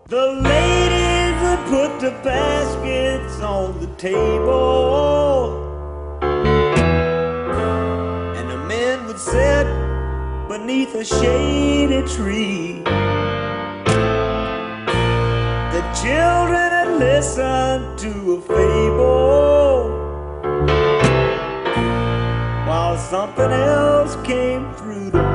The ladies would put the baskets on the table, and the men would sit beneath a shady tree. The children would listen to a fable, while something else came through the